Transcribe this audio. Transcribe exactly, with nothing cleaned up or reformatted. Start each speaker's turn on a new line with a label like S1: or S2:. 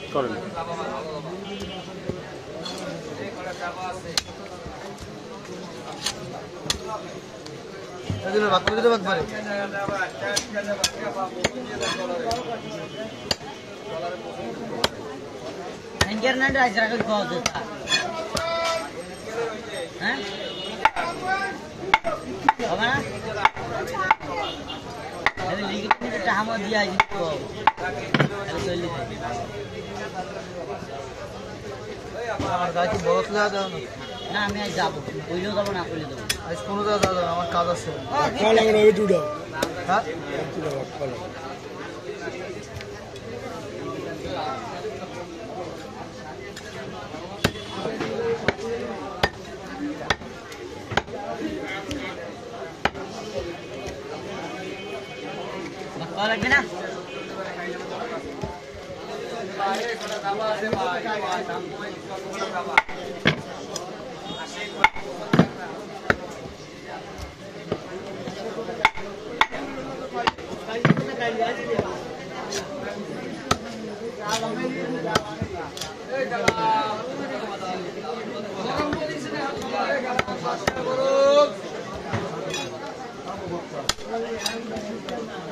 S1: করেন।
S2: ভাত করে দিতে ভাত পারে
S3: इंटरनेट आज रख दो देता हैं अब ना अरे लिखित में तो हम दिया जिसको अरे तो लिख
S2: আমার গাড়ি কি বড় তুলে দাও না
S3: না আমি আজ যাব কইলো যাব না কইলো যাব
S2: আজ কোন দাও দাও আমার কাজ আছে
S4: কাল আমরা ওই টুডা
S2: হ্যাঁ
S4: টুডা কাল
S3: বাবা লাগবে না
S2: গরম